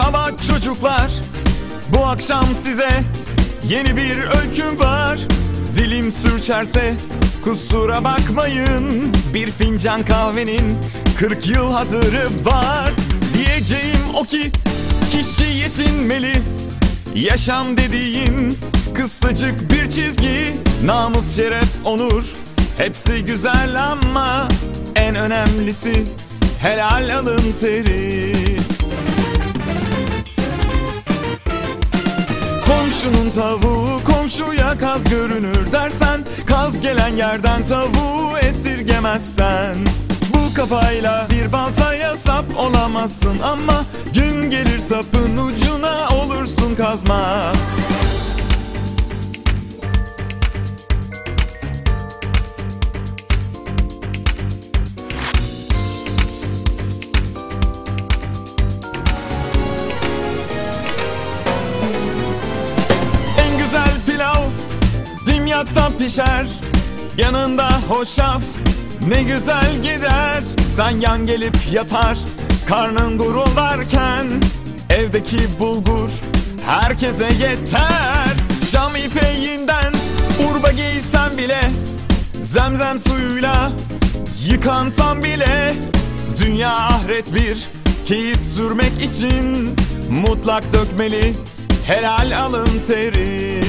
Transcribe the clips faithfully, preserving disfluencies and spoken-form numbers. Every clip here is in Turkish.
Merhaba çocuklar, bu akşam size yeni bir öyküm var. Dilim sürçerse kusura bakmayın, bir fincan kahvenin kırk yıl hatırı var. Diyeceğim o ki kişi yetinmeli, yaşam dediğin kısacık bir çizgi. Namus, şeref, onur hepsi güzel ama en önemlisi helal alın teri. Komşunun tavuğu komşuya kaz görünür dersen, kaz gelen yerden tavuğu esirgemezsen. Bu kafayla bir baltaya sap olamazsın ama gün gelir sapın ucuna olursun kazma. Dimyattan pişer, yanında hoşaf ne güzel gider. Sen yan gelip yatar, karnın gurularken evdeki bulgur herkese yeter. Şam ipeğinden urba giysen bile, zemzem suyuyla yıkansan bile, dünya ahiret bir keyif sürmek için mutlak dökmeli helal alın teri.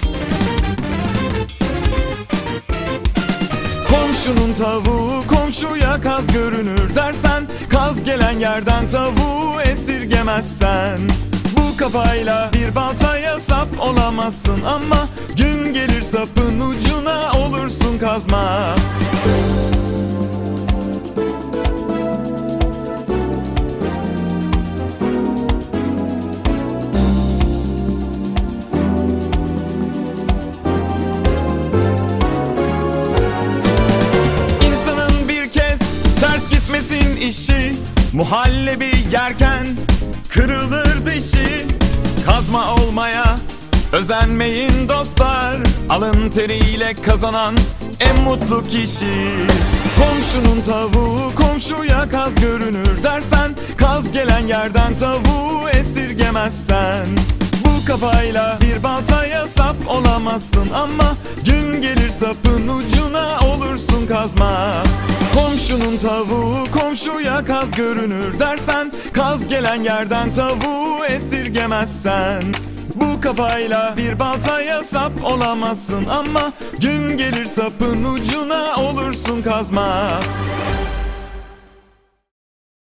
Komşunun tavuğu komşuya kaz görünür dersen, kaz gelen yerden tavuğu esirgemezsen. Bu kafayla bir baltaya sap olamazsın ama gün gelir sapın ucuna olursun kazma. İşi muhallebi yerken kırılır dişi. Kazma olmaya özenmeyin dostlar, alın teriyle kazanan en mutlu kişi. Komşunun tavuğu komşuya kaz görünür dersen, kaz gelen yerden tavuğu esirgemezsen. Bu kafayla bir baltaya sap olamazsın ama gün gelir sapın ucuna olursun kazma. Komşunun tavuğu komşuya kaz görünür dersen, kaz gelen yerden tavuğu esirgemezsen. Bu kafayla bir baltaya sap olamazsın ama gün gelir sapın ucuna olursun kazma.